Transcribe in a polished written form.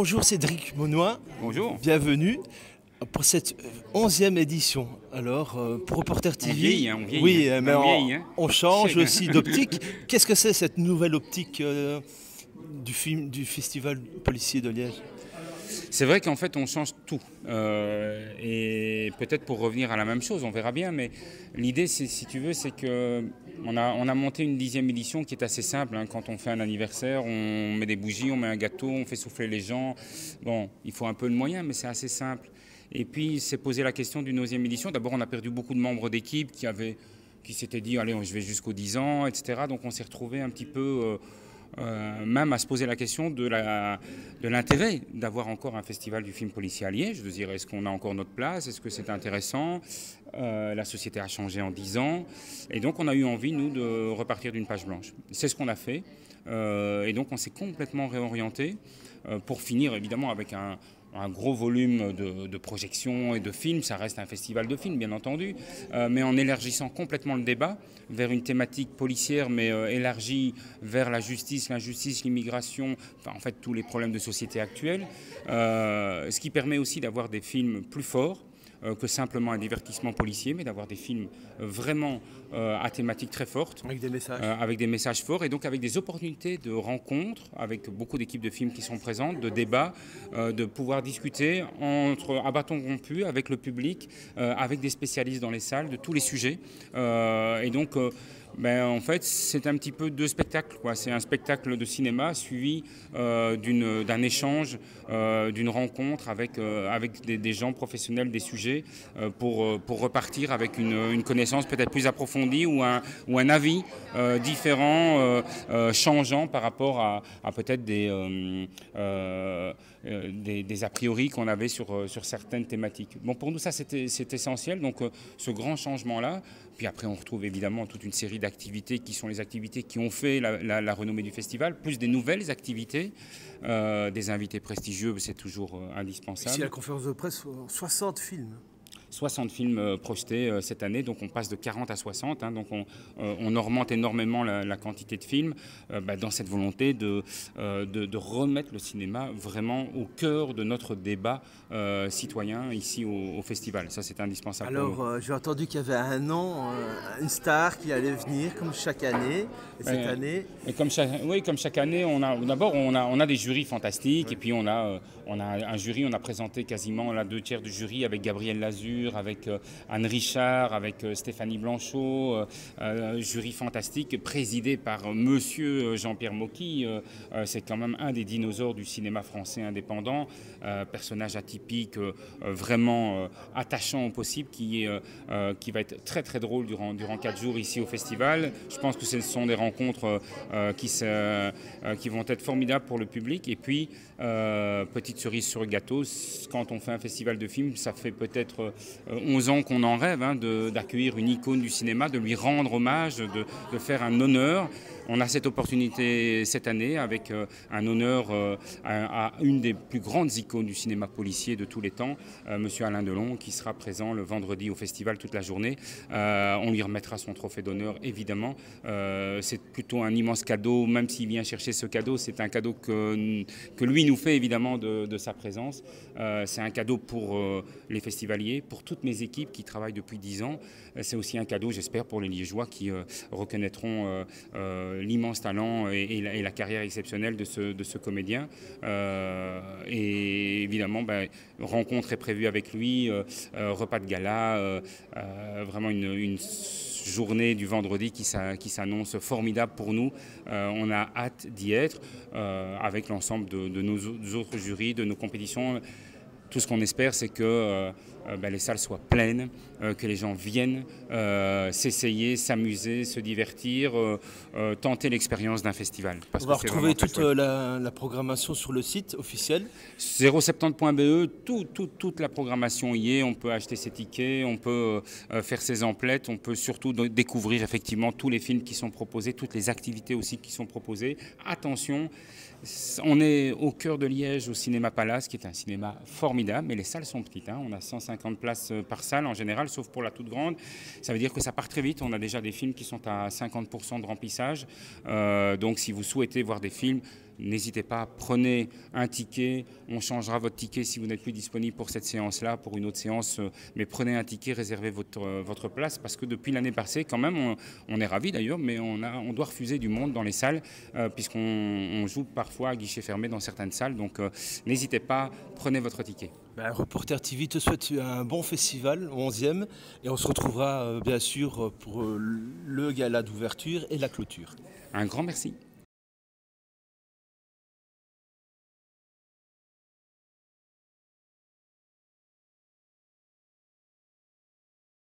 Bonjour Cédric Monnoy, Bonjour. bienvenue pour cette 11e édition. Alors, pour Reporter TV, On vieillit, hein, on vieillit. oui, Hein. mais On vieillit, hein. on change aussi d'optique. Qu'est-ce que c'est cette nouvelle optique du Festival policier de Liège? C'est vrai qu'en fait, on change tout. Et peut-être pour revenir à la même chose, on verra bien. Mais l'idée, si tu veux, c'est que on a monté une 10e édition qui est assez simple. Hein. Quand on fait un anniversaire, on met des bougies, on met un gâteau, on fait souffler les gens. Bon, il faut un peu de moyens, mais c'est assez simple. Et puis, c'est posé la question d'une 11e édition. D'abord, on a perdu beaucoup de membres d'équipe qui s'étaient dit, allez, je vais jusqu'aux 10 ans, etc. Donc, on s'est retrouvé un petit peu... même à se poser la question de l'intérêt d'avoir encore un festival du film policier à Liège, de dire est-ce qu'on a encore notre place, est-ce que c'est intéressant, la société a changé en 10 ans, et donc on a eu envie, nous, de repartir d'une page blanche. C'est ce qu'on a fait, et donc on s'est complètement réorienté pour finir évidemment avec un gros volume de projections et de films. Ça reste un festival de films, bien entendu, mais en élargissant complètement le débat vers une thématique policière, mais élargie vers la justice, l'injustice, l'immigration, enfin, en fait tous les problèmes de société actuels, ce qui permet aussi d'avoir des films plus forts, que simplement un divertissement policier, mais d'avoir des films vraiment à thématique très forte. Avec des messages. Avec des messages forts et donc avec des opportunités de rencontres, avec beaucoup d'équipes de films qui sont présentes, de débats, de pouvoir discuter à bâton rompu avec le public, avec des spécialistes dans les salles, de tous les sujets. Et donc... en fait, c'est un petit peu deux spectacles, quoi. C'est un spectacle de cinéma suivi d'un échange, d'une rencontre avec des gens professionnels des sujets pour repartir avec une connaissance peut-être plus approfondie ou un avis différent, changeant par rapport à peut-être des a priori qu'on avait sur certaines thématiques. Bon, pour nous, ça, c'est essentiel. Donc, ce grand changement-là. Puis après, on retrouve évidemment toute une série d'activités qui sont les activités qui ont fait la renommée du festival, plus des nouvelles activités, des invités prestigieux, c'est toujours indispensable. Ici, la conférence de presse, 60 films. 60 films projetés cette année, donc on passe de 40 à 60, hein, donc on augmente énormément la quantité de films dans cette volonté de remettre le cinéma vraiment au cœur de notre débat citoyen ici au festival. Ça, c'est indispensable. Alors, j'ai entendu qu'il y avait un an, une star qui allait venir, comme chaque année. Et cette année... Et comme chaque année, on a des jurys fantastiques, et puis on a un jury, on a présenté quasiment la 2/3 du jury avec Gabriel Lazur, avec Anne Richard, avec Stéphanie Blanchot, jury fantastique présidé par monsieur Jean-Pierre Mocky. C'est quand même un des dinosaures du cinéma français indépendant, personnage atypique, vraiment attachant au possible, qui va être très très drôle durant 4 jours ici au festival. Je pense que ce sont des rencontres qui vont être formidables pour le public. Et puis, petite cerise sur le gâteau, quand on fait un festival de films, ça fait peut-être 11 ans qu'on en rêve, hein, d'accueillir une icône du cinéma, de lui rendre hommage, de faire un honneur. On a cette opportunité cette année avec un honneur à une des plus grandes icônes du cinéma policier de tous les temps, monsieur Alain Delon, qui sera présent le vendredi au festival toute la journée. On lui remettra son trophée d'honneur, évidemment. C'est plutôt un immense cadeau, même s'il vient chercher ce cadeau, c'est un cadeau que lui nous fait évidemment de sa présence. C'est un cadeau pour les festivaliers, pour toutes mes équipes qui travaillent depuis 10 ans. C'est aussi un cadeau, j'espère, pour les Liégeois qui reconnaîtront l'immense talent et la carrière exceptionnelle de ce comédien. Et évidemment, rencontre est prévue avec lui, repas de gala, vraiment une journée du vendredi qui s'annonce formidable pour nous. On a hâte d'y être avec l'ensemble de nos autres jurys, de nos compétitions. Tout ce qu'on espère, c'est que les salles soient pleines, que les gens viennent s'essayer, s'amuser, se divertir, tenter l'expérience d'un festival. On va retrouver toute la programmation sur le site officiel. 070.be, toute la programmation y est. On peut acheter ses tickets, on peut faire ses emplettes, on peut surtout découvrir effectivement tous les films qui sont proposés, toutes les activités aussi qui sont proposées. Attention, on est au cœur de Liège, au Cinéma Palace, qui est un cinéma formidable, mais les salles sont petites, hein. On a 150 places par salle en général, sauf pour la toute grande. Ça veut dire que ça part très vite. On a déjà des films qui sont à 50% de remplissage. Donc si vous souhaitez voir des films, n'hésitez pas, prenez un ticket, on changera votre ticket si vous n'êtes plus disponible pour cette séance-là, pour une autre séance, mais prenez un ticket, réservez votre place, parce que depuis l'année passée, quand même, on est ravis d'ailleurs, mais on doit refuser du monde dans les salles, puisqu'on joue parfois à guichet fermé dans certaines salles, donc n'hésitez pas, prenez votre ticket. Reporter TV te souhaite un bon festival, 11e, et on se retrouvera bien sûr pour le gala d'ouverture et la clôture. Un grand merci.